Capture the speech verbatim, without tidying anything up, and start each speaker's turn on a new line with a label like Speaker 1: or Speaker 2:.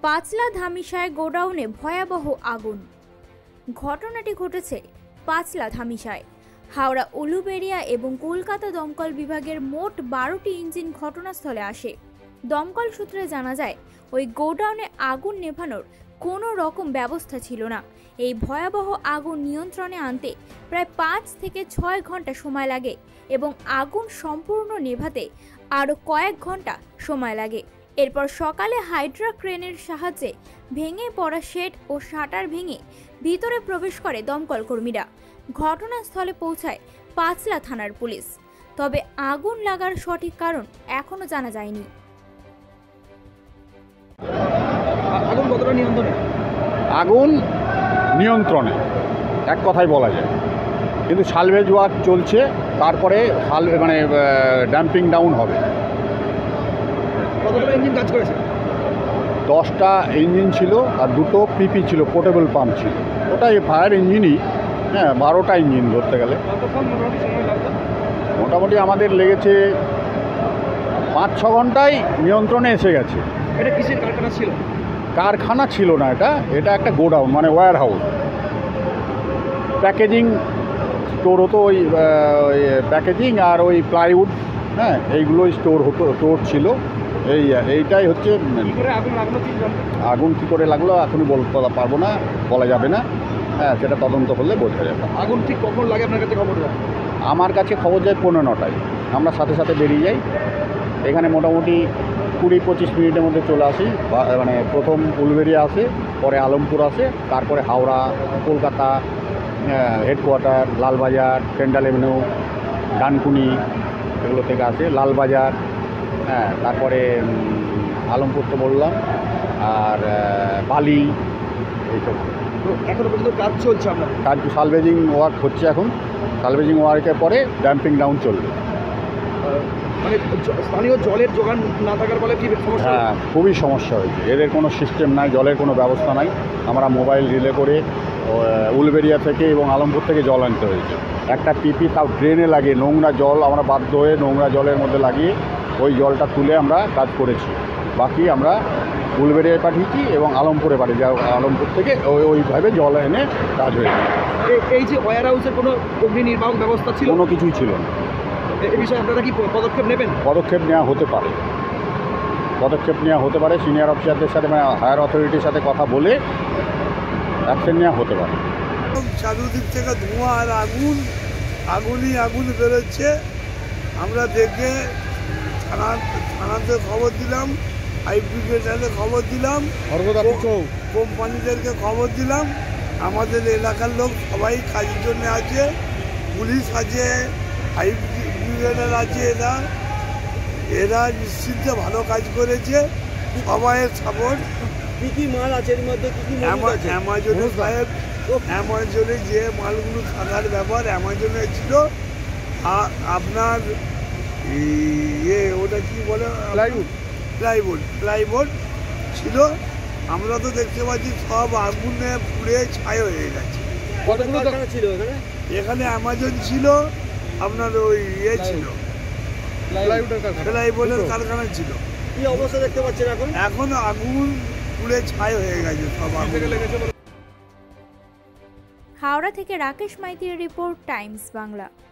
Speaker 1: পাঁচলা ধামিসায় গোডাউনে ভয়াবহ আগুন। ঘটনাটি ঘটেছে পাঁচলা ধামিসায়। হাওড়া উলুবেড়িয়া এবং কলকাতা দমকল বিভাগের মোট বারোটি ইঞ্জিন ঘটনাস্থলে আসে। দমকল সূত্রে জানা যায়, ওই গোডাউনে আগুন নেভানোর কোনো রকম ব্যবস্থা ছিল না। এই ভয়াবহ আগুন নিয়ন্ত্রণে আনতে প্রায় পাঁচ থেকে ছয় ঘন্টা সময় লাগে এবং আগুন সম্পূর্ণ নেভাতে আরও কয়েক ঘন্টা সময় লাগে। এরপর সকালে হাইড্রা ক্রেনের সাহায্যে ভেঙে পড়া শেড ও শাটার ভেঙে ভিতরে প্রবেশ করে দমকল কর্মীরা। ঘটনাস্থলে পৌঁছায় পাঁচলা থানার পুলিশ। তবে আগুন লাগার সঠিক কারণ এখনো জানা যায়নি।
Speaker 2: আগুন কতটা নিয়ন্ত্রণে?
Speaker 3: আগুন নিয়ন্ত্রণে এক কথাই বলা যায়, কিন্তু সালভেজ ওয়ার্ক চলছে, তারপরে সালভে মানে ড্যাম্পিং ডাউন হবে।
Speaker 2: কতটা ইঞ্জিন কাজ করেছে?
Speaker 3: দশটা ইঞ্জিন ছিল আর দুটো পিপি ছিল, পোর্টেবল পাম্প ছিল। ওটাই ফায়ার ইঞ্জিনই, হ্যাঁ বারোটা ইঞ্জিন ধরতে গেলে।
Speaker 2: কতক্ষণ মোটামুটি সময় লাগবে?
Speaker 3: মোটামুটি আমাদের লেগেছে পাঁচ ছ ঘন্টায় নিয়ন্ত্রণে এসে গেছে।
Speaker 2: এটা কিসের কারখানা ছিল?
Speaker 3: কারখানা ছিল না, এটা এটা একটা গোডাউন মানে ওয়্যার হাউস। প্যাকেজিং স্টোর হতো, ওই প্যাকেজিং আর ওই প্লাইউড, হ্যাঁ এইগুলোই স্টোর হতো, স্টোর ছিল। এই এইটাই হচ্ছে
Speaker 2: আগুন লাগলো।
Speaker 3: আগুন কী করে লাগলো এখনই বলতে পারবো না, বলা যাবে না। হ্যাঁ সেটা তদন্ত করলে বোঝা যাবে।
Speaker 2: আগুন ঠিক কখন লাগে আপনার কাছে খবর যায়?
Speaker 3: আমার কাছে খবর যায় পৌনে নটায়। আমরা সাথে সাথে বেরিয়ে যাই। এখানে মোটামুটি কুড়ি পঁচিশ মিনিটের মধ্যে চলে আসি। মানে প্রথম উলুবেড়িয়া আসে, পরে আলমপুর আসে, তারপরে Howrah, Kolkata headquarter, Lalbazar, central avenue, Dankuni এগুলো থেকে আসে, লালবাজার, হ্যাঁ তারপরে আলমপুর তো বললাম, আর বালি, এইসব।
Speaker 2: এখনো পর্যন্ত কাজ চলছে আপনার?
Speaker 3: কাজ সালভেজিং ওয়ার্ক হচ্ছে এখন। সালভেজিং ওয়ার্কের পরে ড্যাম্পিং ডাউন চলবে।
Speaker 2: মানে স্থানীয় জলের যোগান না থাকার ফলে কি সমস্যা?
Speaker 3: হ্যাঁ খুবই সমস্যা হয়েছে। এদের কোনো সিস্টেম নাই, জলের কোনো ব্যবস্থা নাই। আমরা মোবাইল রিলে করে উলুবেড়িয়া থেকে এবং আলমপুর থেকে জল আনতে হয়েছে। একটা পিপি তাও ড্রেনে লাগিয়ে নোংরা জল আমরা বাধ্য হয়ে নোংরা জলের মধ্যে লাগিয়ে ওই জলটা তুলে আমরা কাজ করেছি। বাকি আমরা উলুবেড়িয়ায় পাঠিয়েছি এবং আলমপুরে পাঠিয়েছি। আলমপুর থেকে ওই ওইভাবে জল এনে কাজ হয়েছে।
Speaker 2: এই যে ওয়্যার হাউসের কোনো অগ্নি নির্বাহক ব্যবস্থা ছিল?
Speaker 3: কোনো কিছুই ছিল না।
Speaker 2: এই বিষয়ে আপনারা কি পদক্ষেপ নেবেন?
Speaker 3: পদক্ষেপ নেওয়া হতে পারে, পদক্ষেপ নেওয়া হতে পারে সিনিয়র অফিসারদের সাথে, মানে হায়ার অথরিটির সাথে কথা বলে অ্যাকশন নেওয়া হতে পারে।
Speaker 4: চারদিক থেকে ধোঁয়া আর আগুন, আগুনই আগুন বেরোচ্ছে। আমরা দেখে থানা থানাতে খবর দিলাম, ফায়ার ব্রিগেডে খবর দিলাম, কোম্পানিদেরকে খবর দিলাম। আমাদের এলাকার লোক সবাই কাজের জন্য আছে, পুলিশ আছে, ফায়ার ব্রিগেডের আছে। এরা এরা নিশ্চিন্তে ভালো কাজ করেছে, সবাইয়ের সাপোর্ট।
Speaker 2: কী কী মাল আছে এর মধ্যে? কী কী
Speaker 4: অ্যামাজনে সাহেব, অ্যামাজনে যে মালগুলো থাকার ব্যাপার অ্যামাজনে ছিল। আর আপনার ইয়ে ওটা কি বলে, প্লাইউড প্লাইউড প্লাইউড ছিল। আমরা তো দেখতে পাচ্ছি সব আগুনে পুড়ে ছাই হয়ে গেছে।
Speaker 2: কতগুলো কারখানা ছিল এখানে?
Speaker 4: এখানে অ্যামাজন ছিল, আপনার ওই ইয়ে ছিল প্লাইউডের কারখানা ছিল।
Speaker 2: কি অবস্থা দেখতে পাচ্ছেন এখন?
Speaker 4: এখন আগুন পুড়ে ছাই হয়ে গেছে সব আগুন।
Speaker 1: হাওড়া থেকে রাকেশ মাইতির রিপোর্ট, টাইমস বাংলা।